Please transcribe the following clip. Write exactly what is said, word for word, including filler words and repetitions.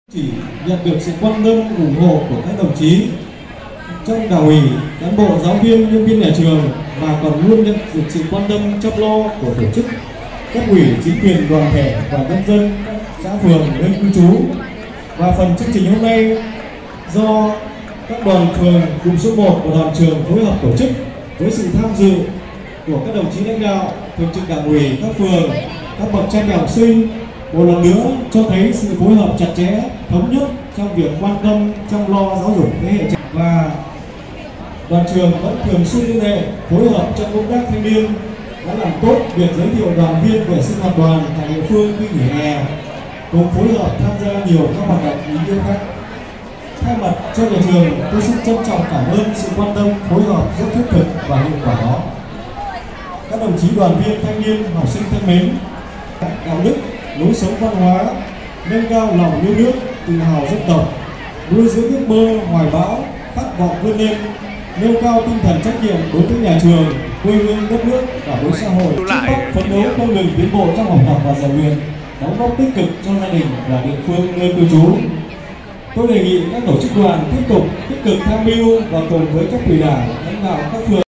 Chỉ nhận được sự quan tâm ủng hộ của các đồng chí trong đảng ủy, cán bộ, giáo viên, nhân viên nhà trường, và còn luôn nhận được sự quan tâm chăm lo của tổ chức, cấp ủy, chính quyền, đoàn thể và nhân dân các xã phường nơi cư trú. Và phần chương trình hôm nay do các đoàn phường cụm số một của đoàn trường phối hợp tổ chức với sự tham dự của các đồng chí lãnh đạo, thường trực đảng ủy các phường, các bậc cha mẹ học sinh, một lần nữa cho thấy sự phối hợp chặt chẽ, thống nhất trong việc quan tâm chăm lo giáo dục thế hệ trẻ. Và đoàn trường vẫn thường xuyên liên hệ phối hợp trong công tác thanh niên, đã làm tốt việc giới thiệu đoàn viên về sinh hoạt đoàn tại địa phương khi nghỉ hè, cùng phối hợp tham gia nhiều các hoạt động ý nghĩa khác. Thay mặt cho nhà trường, tôi xin trân trọng cảm ơn sự quan tâm, phối hợp rất thiết thực và hiệu quả đó. Các đồng chí đoàn viên, thanh niên, học sinh thân mến, đạo đức, lối sống văn hóa, nâng cao lòng yêu nước, tự hào dân tộc, nuôi dưỡng ước mơ, hoài bão, khát vọng vươn lên, nêu cao tinh thần trách nhiệm đối với nhà trường, quê hương, đất nước và đối xã hội, trước mắt phấn đấu không ngừng tiến bộ trong học tập và rèn luyện, đóng góp tích cực cho gia đình và địa phương nơi cư trú. Tôi đề nghị các tổ chức đoàn tiếp tục tích cực tham mưu và cùng với cấp ủy đảng, lãnh đạo các phường